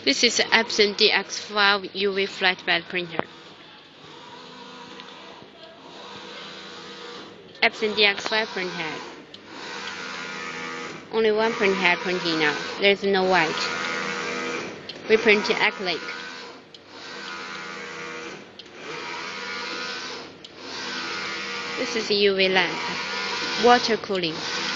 This is Epson DX5 UV flatbed printer. Epson DX5 printhead. Only one printhead printing now. There is no white. We print acrylic. This is UV lamp. Water cooling.